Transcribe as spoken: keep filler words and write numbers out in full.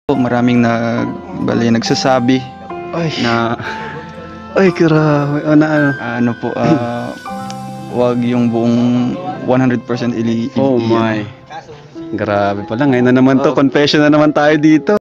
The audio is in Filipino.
Maraming nag bali nagsasabi Ay, na ay grabe. Ano, ano? ano po, ah, wag yung buong one hundred percent ili Oh i- my. Grabe pala. Ngayon na naman to. Oh. Confession na naman tayo dito.